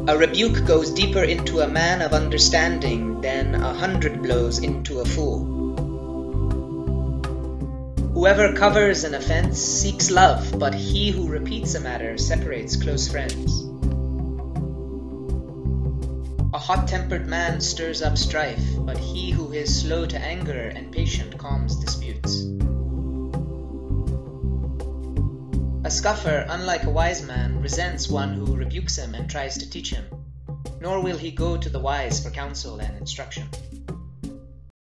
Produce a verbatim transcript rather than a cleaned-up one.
A rebuke goes deeper into a man of understanding than a hundred blows into a fool. Whoever covers an offense seeks love, but he who repeats a matter separates close friends. A hot-tempered man stirs up strife, but he who is slow to anger and patient calms disputes. A scoffer, unlike a wise man, resents one who rebukes him and tries to teach him, nor will he go to the wise for counsel and instruction.